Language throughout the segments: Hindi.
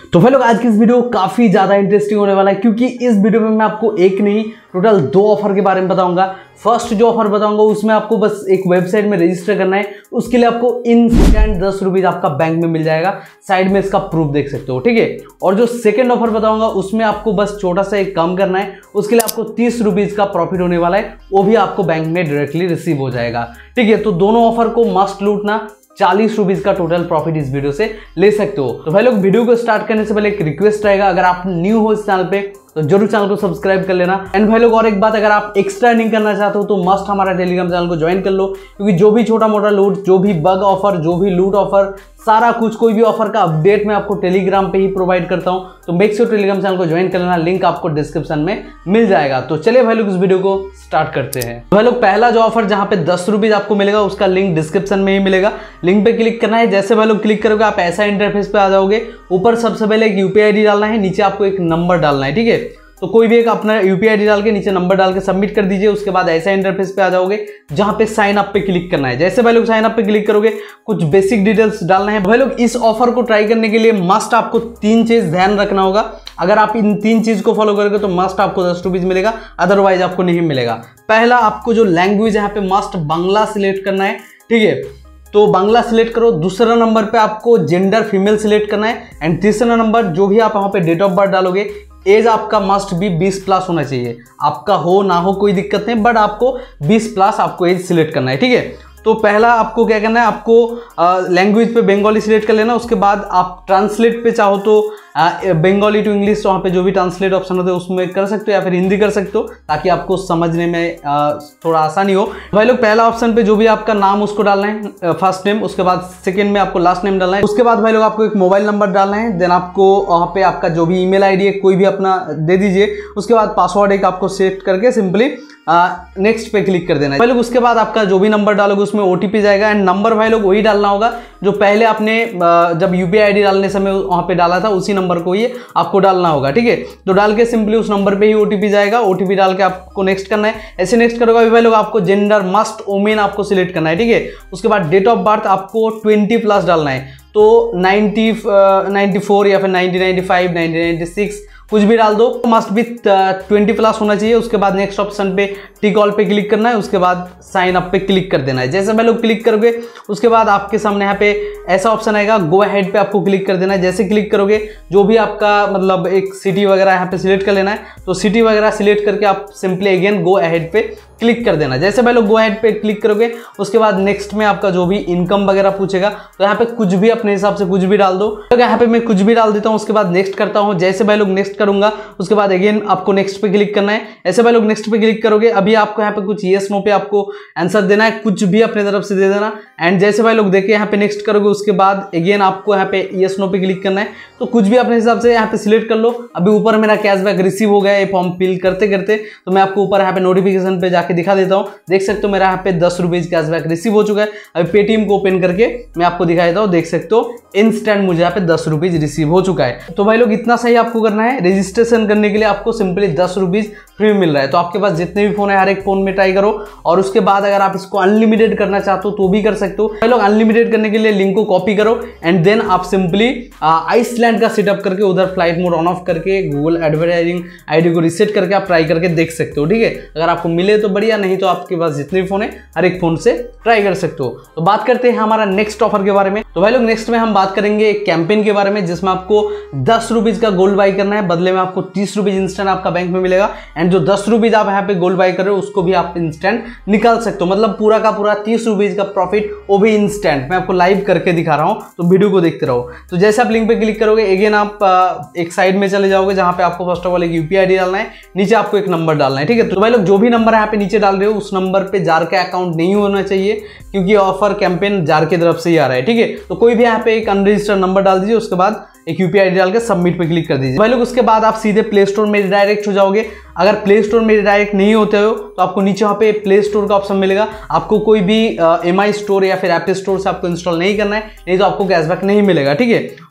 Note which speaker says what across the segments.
Speaker 1: तो भाई लोग आज की इस वीडियो काफी ज्यादा इंटरेस्टिंग होने वाला है, क्योंकि इस वीडियो में मैं आपको एक नहीं टोटल 2 ऑफर के बारे में बताऊंगा। फर्स्ट जो ऑफर बताऊंगा उसमें आपको बस एक वेबसाइट में रजिस्टर करना है, उसके लिए आपको इंस्टेंट 10 रुपीज आपका बैंक में मिल जाएगा। साइड में इसका प्रूफ देख सकते हो, ठीक है। और जो सेकंड ऑफर बताऊंगा उसमें आपको बस छोटा सा एक काम करना है, उसके लिए आपको 30 रुपीज का प्रॉफिट होने वाला है, वो भी आपको बैंक में डायरेक्टली रिसीव हो जाएगा, ठीक है। तो दोनों ऑफर को मस्ट लूटना, 40 रुपीज का टोटल प्रॉफिट इस वीडियो से ले सकते हो। तो भाई लोग वीडियो को स्टार्ट करने से पहले एक रिक्वेस्ट रहेगा, अगर आप न्यू हो इस चैनल पे तो जरूर चैनल को सब्सक्राइब कर लेना। एंड भाई लोग और एक बात, अगर आप एक्स्ट्रा अर्निंग करना चाहते हो तो मस्ट हमारा टेलीग्राम चैनल को ज्वाइन कर लो, क्योंकि जो भी छोटा मोटा लूट, जो भी बग ऑफर, जो भी लूट ऑफर, सारा कुछ कोई भी ऑफर का अपडेट मैं आपको टेलीग्राम पे ही प्रोवाइड करता हूं। तो मेक श्योर टेलीग्राम चैनल को ज्वाइन कर लेना, लिंक आपको डिस्क्रिप्शन में मिल जाएगा। तो चलिए भाई लोग इस वीडियो को स्टार्ट करते हैं। भाई लोग पहला जो ऑफर जहां पे 10 रुपीज आपको मिलेगा, उसका लिंक डिस्क्रिप्शन में ही मिलेगा, लिंक पे क्लिक करना है। जैसे भाई लोग क्लिक करोगे आप ऐसा इंटरफेस पे आ जाओगे। ऊपर सबसे पहले एक यूपीआई आईडी डालना है, नीचे आपको एक नंबर डालना है, ठीक है। तो कोई भी एक अपना यूपीआई आईडी डाल के नीचे नंबर डाल के सबमिट कर दीजिए। उसके बाद ऐसा इंटरफेस पे आ जाओगे जहां पे साइन अप पे क्लिक करना है। जैसे भाई लोग साइन अप पे क्लिक करोगे कुछ बेसिक डिटेल्स डालना है। भाई लोग इस ऑफर को ट्राई करने के लिए मस्ट आपको 3 चीज ध्यान रखना होगा। अगर आप इन 3 चीज को फॉलो करोगे तो मस्ट आपको 10 रुपीज मिलेगा, अदरवाइज आपको नहीं मिलेगा। पहला, आपको जो लैंग्वेज यहाँ पे मस्ट बांग्ला सिलेक्ट करना है, ठीक है। तो बांग्ला सिलेक्ट करो। दूसरा नंबर पे आपको जेंडर फीमेल सिलेक्ट करना है। एंड तीसरा नंबर जो भी आप वहां पे डेट ऑफ बर्थ डालोगे, एज आपका मस्ट भी 20 प्लस होना चाहिए। आपका हो ना हो कोई दिक्कत नहीं, बट आपको 20 प्लस आपको एज सिलेक्ट करना है, ठीक है। तो पहला आपको क्या करना है, आपको लैंग्वेज पे बंगाली सिलेक्ट कर लेना। उसके बाद आप ट्रांसलेट पे चाहो तो बंगाली टू इंग्लिश, तो वहाँ पे जो भी ट्रांसलेट ऑप्शन होते हैं उसमें कर सकते हो, या फिर हिंदी कर सकते हो, ताकि आपको समझने में थोड़ा आसानी हो। भाई लोग पहला ऑप्शन पे जो भी आपका नाम उसको डालना है, फर्स्ट नेम। उसके बाद सेकंड में आपको लास्ट नेम डालना है। उसके बाद भाई लोग आपको एक मोबाइल नंबर डालना है। देन आपको वहाँ पे आपका जो भी ईमेल आईडी है कोई भी अपना दे दीजिए। उसके बाद पासवर्ड एक आपको सेट करके सिंपली नेक्स्ट पे क्लिक कर देना है। भाई लोग उसके बाद आपका जो भी नंबर डालोगे उसमें ओटीपी जाएगा। एंड नंबर भाई लोग वही डालना होगा जो पहले आपने जब यूपीआई आईडी डालने समय वहां पे डाला था, उसी नंबर को ही आपको डालना होगा, ठीक है। तो डाल के सिंपली उस नंबर पे ही ओटीपी जाएगा। ओटीपी डाल के आपको नेक्स्ट करना है। ऐसे नेक्स्ट करोगे अभी भाई लोग आपको जेंडर मस्ट वोमेन आपको सिलेक्ट करना है, ठीक है। उसके बाद डेट ऑफ बर्थ आपको 20 प्लस डालना है। तो 94 या फिर 1995, 1996 कुछ भी डाल दो, मस्ट भी 20 प्लस होना चाहिए। उसके बाद नेक्स्ट ऑप्शन पे टिक ऑल पे क्लिक करना है। उसके बाद साइन अप पे क्लिक कर देना है। जैसे भाई लोग क्लिक करोगे उसके बाद आपके सामने यहाँ पे ऐसा ऑप्शन आएगा, गो अहेड पे आपको क्लिक कर देना है। जैसे क्लिक करोगे जो भी आपका मतलब एक सिटी वगैरह यहाँ पे सिलेक्ट कर लेना है। तो सिटी वगैरह सिलेक्ट करके आप सिंपली अगेन गो अहेड पे क्लिक कर देना। जैसे भाई लोग गो अहेड पे क्लिक करोगे उसके बाद नेक्स्ट में आपका जो भी इनकम वगैरह पूछेगा, तो यहाँ पे कुछ भी अपने हिसाब से कुछ भी डाल दो। तो यहाँ पे मैं कुछ भी डाल देता हूँ। उसके बाद नेक्स्ट करता हूँ। जैसे भाई लोग नेक्स्ट करूंगा उसके बाद अगेन आपको नेक्स्ट पे क्लिक करना है। ऐसे भाई लोग नेक्स्ट पे क्लिक करोगे, अभी आपको यहाँ पे कुछ येस नो पे आपको आंसर देना है, कुछ भी अपने तरफ से दे देना। एंड जैसे भाई लोग देखे यहाँ पे नेक्स्ट करोगे उसके बाद अगेन आपको यहाँ पे येस नो पे क्लिक करना है। तो कुछ भी अपने हिसाब से यहाँ पे सिलेक्ट कर लो। अभी ऊपर मेरा कैशबैक रिसीव हो गया ये फॉर्म फिल करते करते, तो मैं आपको ऊपर यहाँ पे नोटिफिकेशन पे जाके दिखा देता हूँ। देख सकते हो मेरा यहाँ पे 10 रुपीज कैशबैक रिसीव हो चुका है। अभी पेटीएम को ओपन करके मैं आपको दिखा देता हूँ। देख सकते हो इंस्टेंट मुझे यहाँ पे 10 रुपीज रिसीव हो चुका है। तो भाई लोग इतना सही आपको करना है। रजिस्ट्रेशन करने के लिए आपको सिंपली 10 रुपीज फ्री मिल रहा है। तो आपके पास जितने भी फोन है हर एक फोन में ट्राई करो। और उसके बाद अगर आप इसको अनलिमिटेड करना चाहते हो तो भी कर सकते हो। भाई लोग अनलिमिटेड करने के लिए लिंक को कॉपी करो एंड देन आप सिंपली आइसलैंड का सेटअप करके उधर फ्लाइट मोड ऑन ऑफ करके गूगल एडवर्टाइजिंग आईडी को रिसेट करके आप ट्राई करके देख सकते हो, ठीक है। अगर आपको मिले तो बढ़िया, नहीं तो आपके पास जितने भी फोन है हर एक फोन से ट्राई कर सकते हो। तो बात करते हैं हमारा नेक्स्ट ऑफर के बारे में। तो भाई लोग नेक्स्ट में हम बात करेंगे एक कैंपेन के बारे में, जिसमें आपको 10 रुपीज का गोल्ड बाई करना है, बदले में आपको 30 रुपीज इंस्टेंट आपका बैंक में मिलेगा। एंड जो 10 रुपीज आप यहाँ पे गोल्ड बाई कर रहे हो उसको भी आप इंस्टेंट निकाल सकते हो। मतलब पूरा का पूरा 30 रुपीज का प्रॉफिट, वो भी इंस्टेंट। मैं आपको लाइव करके दिखा रहा हूँ, तो वीडियो को देखते रहो। तो जैसे आप लिंक पे क्लिक करोगे अगेन आप एक साइड में चले जाओगे जहां पे आपको फर्स्ट ऑफ ऑल एक यूपीआई आईडी डालना है, नीचे आपको एक नंबर डालना है, ठीक है। तो भाई लोग जो भी नंबर यहाँ पे नीचे डाल रहे हो उस नंबर पे जार का अकाउंट नहीं होना चाहिए, क्योंकि ऑफर कैंपेन जार की तरफ से ही आ रहा है, ठीक है। तो कोई भी यहाँ पे एक अनरजिस्टर्ड नंबर डाल दीजिए। उसके बाद एक यूपीआई आईडी डाल के सबमिट पे क्लिक कर दीजिए। भाई लोग उसके बाद आप सीधे प्ले स्टोर में डायरेक्ट हो जाओगे। अगर प्ले स्टोर में डायरेक्ट नहीं होते हो तो आपको नीचे वहाँ पे प्ले स्टोर का ऑप्शन मिलेगा। आपको कोई भी एमआई स्टोर या फिर एप स्टोर से आपको इंस्टॉल नहीं करना है, नहीं तो आपको कैशबैक नहीं मिलेगा, ठीक है।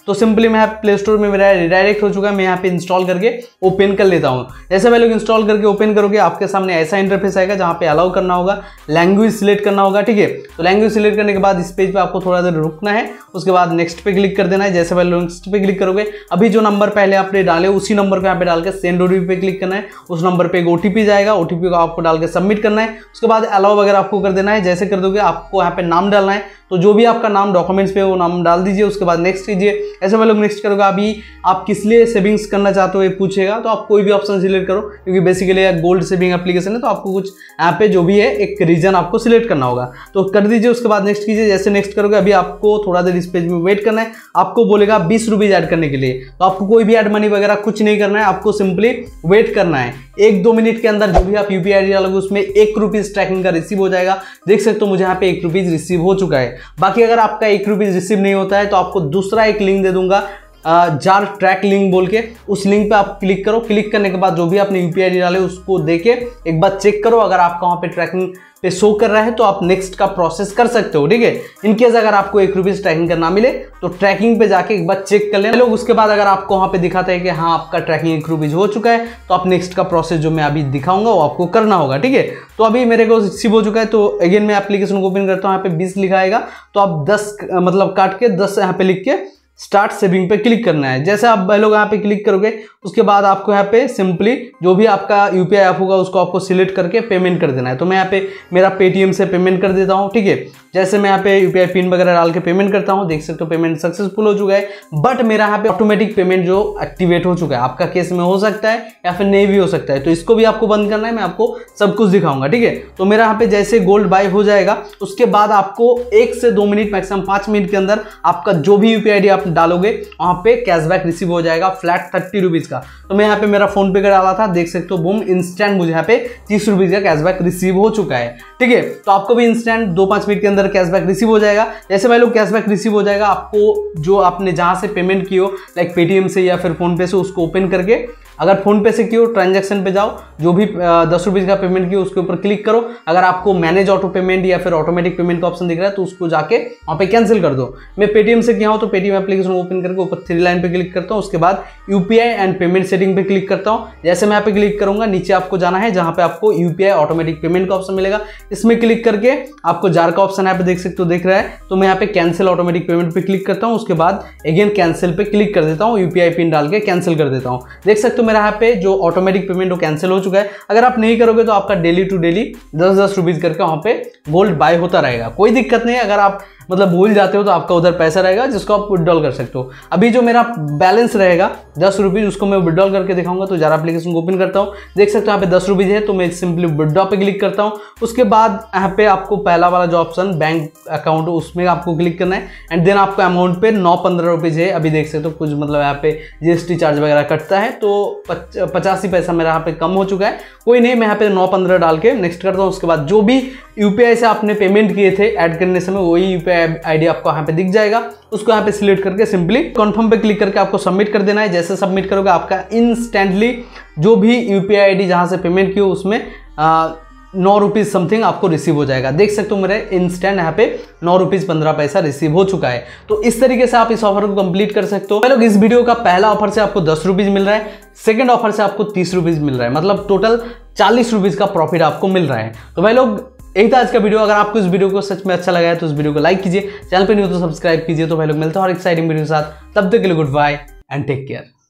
Speaker 1: तो सिंपली मैं प्ले स्टोर में मेरा रिडायरेक्ट हो चुका है, मैं यहाँ पे इंस्टॉल करके ओपन कर लेता हूँ। जैसे भाई लोग इंस्टॉल करके ओपन करोगे आपके सामने ऐसा इंटरफेस आएगा जहाँ पे अलाउ करना होगा, लैंग्वेज सिलेक्ट करना होगा, ठीक है। तो लैंग्वेज सिलेक्ट करने के बाद इस पेज पे आपको थोड़ा देर रुकना है, उसके बाद नेक्स्ट पे क्लिक कर देना है। जैसे भाई लोग नेक्स्ट पे क्लिक करोगे अभी जो नंबर पहले आपने डाले उसी नंबर को यहाँ पे डाल के सेंड ओटीपी पे क्लिक करना है, उस नंबर पे एक ओटीपी जाएगा, ओटीपी को आपको डाल के सबमिट करना है। उसके बाद अलाउ वगैरह आपको कर देना है। जैसे कर दोगे आपको यहाँ पे नाम डालना है, तो जो भी आपका नाम डॉक्यूमेंट्स पे वो नाम डाल दीजिए। उसके बाद नेक्स्ट कीजिए। ऐसे भाई लोग नेक्स्ट करोगे अभी आप किस लिए सेविंग्स करना चाहते हो ये पूछेगा, तो आप कोई भी ऑप्शन सिलेक्ट करो, क्योंकि बेसिकली गोल्ड सेविंग एप्लीकेशन है तो आपको कुछ यहाँ पे जो भी है एक रीजन आपको सिलेक्ट करना होगा, तो कर दीजिए। उसके बाद नेक्स्ट कीजिए। जैसे नेक्स्ट करोगे अभी आपको थोड़ा देर इस पेज में वेट करना है, आपको बोलेगा 20 रुपीज ऐड करने के लिए, तो आपको कोई भी ऐड मनी वगैरह कुछ नहीं करना है, आपको सिंपली वेट करना है। 1-2 मिनट के अंदर जो भी आप यूपीआई आईडी डालोगे उसमें 1 रुपीज ट्रैकिंग का रिसीव हो जाएगा। देख सकते हो मुझे यहाँ पे 1 रुपीज रिसीव हो चुका है। बाकी अगर आपका 1 रुपीज रिसीव नहीं होता है तो आपको दूसरा एक लिंक दे दूंगा, जार ट्रैक लिंक बोल के, उस लिंक पे आप क्लिक करो। क्लिक करने के बाद जो भी आपने यूपीआई आईडी डाले उसको देके एक बार चेक करो, अगर आपका वहां पे ट्रैकिंग पे शो कर रहा है तो आप नेक्स्ट का प्रोसेस कर सकते हो, ठीक है। इनकेस अगर आपको 1 रुपीज ट्रैकिंग का ना मिले तो ट्रैकिंग पे जाके एक बार चेक कर लेना लोग। उसके बाद अगर आपको वहां पे दिखाता है कि हाँ आपका ट्रैकिंग 1 रुपीज हो चुका है, तो आप नेक्स्ट का प्रोसेस जो मैं अभी दिखाऊंगा वो आपको करना होगा, ठीक है। तो अभी मेरे को रिसीव हो चुका है, तो अगेन मैं एप्लीकेशन को ओपन करता हूँ। यहाँ पे 20 लिखा आएगा, तो आप 10 मतलब काट के 10 यहाँ पे लिख के स्टार्ट सेविंग पे क्लिक करना है। जैसे आप भाई लोग यहाँ पे क्लिक करोगे उसके बाद आपको यहाँ पे सिंपली जो भी आपका यूपीआई ऐप होगा उसको आपको सिलेक्ट करके पेमेंट कर देना है। तो मैं यहाँ पे मेरा पेटीएम से पेमेंट कर देता हूँ, ठीक है। जैसे मैं यहाँ पे यूपीआई पिन वगैरह डाल के पेमेंट करता हूँ, देख सकते हो पेमेंट सक्सेसफुल हो चुका है। बट मेरा यहाँ पे ऑटोमेटिक पेमेंट जो एक्टिवेट हो चुका है, आपका केस में हो सकता है या फिर नहीं भी हो सकता है, तो इसको भी आपको बंद करना है। मैं आपको सब कुछ दिखाऊंगा, ठीक है। तो मेरा यहाँ पे जैसे गोल्ड बाय हो जाएगा उसके बाद आपको 1 से 2 मिनट मैक्सिमम 5 मिनट के अंदर आपका जो भी यूपीआई आईडी आप डालोगे वहां पे कैशबैक रिसीव हो जाएगा फ्लैट 30 रुपीज का। तो मैं यहाँ पे मेरा फोन पे का डाला था, देख सकते हो बूम इंस्टेंट मुझे यहाँ पे 30 रुपीज का कैशबैक रिसीव हो चुका है, ठीक है। तो आपको भी इंस्टेंट 2-5 मिनट के अंदर कैशबैक रिसीव हो जाएगा। जैसे भाई लोग कैशबैक रिसीव हो जाएगा, आपको जो आपने जहां से पेमेंट की हो लाइक पेटीएम से या फिर फोन पे से, उसको ओपन करके, अगर फोन पे से कियो ट्रांजैक्शन पे जाओ, जो भी 10 रुपीज का पेमेंट किया उसके ऊपर क्लिक करो। अगर आपको मैनेज ऑटो पेमेंट या फिर ऑटोमेटिक पेमेंट का ऑप्शन दिख रहा है तो उसको जाके वहां पे कैंसिल कर दो। मैं पेटीएम से किया हूं तो पेटीएम एप्लीकेशन ओपन करके ऊपर 3 लाइन पे क्लिक करता हूं, उसके बाद यूपीआई एंड पेमेंट सेटिंग पे क्लिक करता हूं। जैसे मैं यहाँ पे क्लिक करूंगा नीचे आपको जाना है जहां पे आपको यूपीआई ऑटोमेटिक पेमेंट का ऑप्शन मिलेगा, इसमें क्लिक करके आपको जार का ऑप्शन यहाँ पे देख सकते हो दिख रहा है, तो मैं यहाँ पे कैंसिल ऑटोमेटिक पेमेंट पे क्लिक करता हूँ। उसके बाद अगेन कैंसिल पे क्लिक कर देता हूँ, यूपीआई पिन डाल के कैंसिल कर देता हूँ। देख सकते हो मेरा यहाँ पे जो ऑटोमेटिक पेमेंट वो कैंसिल हो चुका है। अगर आप नहीं करोगे तो आपका डेली टू डेली 10-10 रुपीज करके वहां पे गोल्ड बाय होता रहेगा, कोई दिक्कत नहीं है। अगर आप मतलब भूल जाते हो तो आपका उधर पैसा रहेगा जिसको आप विड्रॉल कर सकते हो। अभी जो मेरा बैलेंस रहेगा 10 रुपीज, उसको मैं विड्रॉल करके दिखाऊंगा। तो ज़रा एप्लीकेशन को ओपन करता हूँ, देख सकते हो यहाँ पे 10 रुपीज है, तो मैं सिंपली विड्रॉ पे क्लिक करता हूँ। उसके बाद यहाँ पे आपको पहला वाला जो ऑप्शन बैंक अकाउंट उसमें आपको क्लिक करना है एंड देन आपको अमाउंट पे 9-15 रुपीज है। अभी देख सकते हो कुछ मतलब यहाँ पे जीएसटी चार्ज वगैरह कटता है, तो 85 पैसा मेरा यहाँ पे कम हो चुका है। कोई नहीं, मैं यहाँ पे 9-15 डाल के नेक्स्ट करता हूँ। उसके बाद जो भी यूपीआई से आपने पेमेंट किए थे ऐड करने समय वही यूपीआई आईडी आपको यहाँ पे दिख जाएगा, उसको यहाँ पे सिलेक्ट करके सिंपली कंफर्म पे क्लिक करके आपको सबमिट कर देना है। जैसे सबमिट करोगे आपका इंस्टेंटली जो भी यूपीआई आईडी जहाँ से पेमेंट किए उसमें 9 रुपीज समथिंग आपको रिसीव हो जाएगा। देख सकते हो मेरे इंस्टेंट यहाँ पे 9 रुपीज 15 पैसा रिसीव हो चुका है। तो इस तरीके से आप इस ऑफर को कंप्लीट कर सकते हो। भाई लोग इस वीडियो का पहला ऑफर से आपको 10 रुपीज मिल रहा है, सेकंड ऑफर से आपको 30 रुपीज मिल रहा है, मतलब टोटल 40 रुपीज का प्रॉफिट आपको मिल रहा है। तो भाई लोग यही था आज का वीडियो। अगर आपको इस वीडियो को सच में अच्छा लगा है तो इस वीडियो को लाइक कीजिए, चैनल पे नहीं हो तो सब्सक्राइब कीजिए। तो भाई लोग मिलते हैं और एक्साइटिंग वीडियो के साथ, तब तक के लिए good bye and take care.